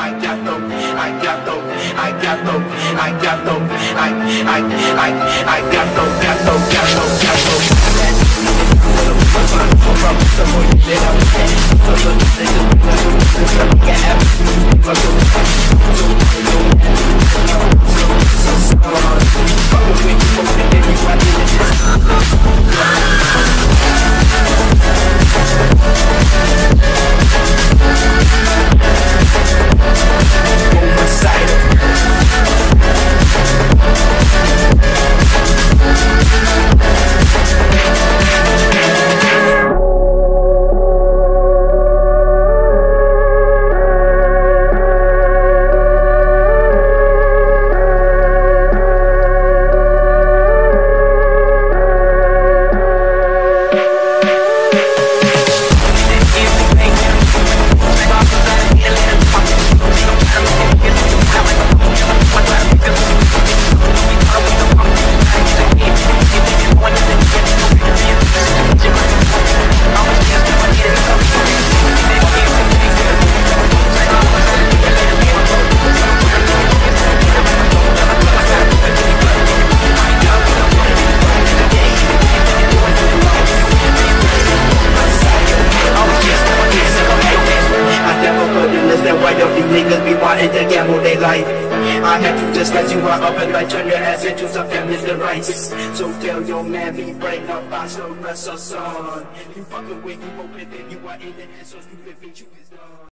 Niggas be wanting to gamble their life. I had to just let you out up and like turn your ass into something Mr. Rice. So tell your man be break up, I still rest a son. You fucking with you open, then you are in the head, so stupid bitch you is done.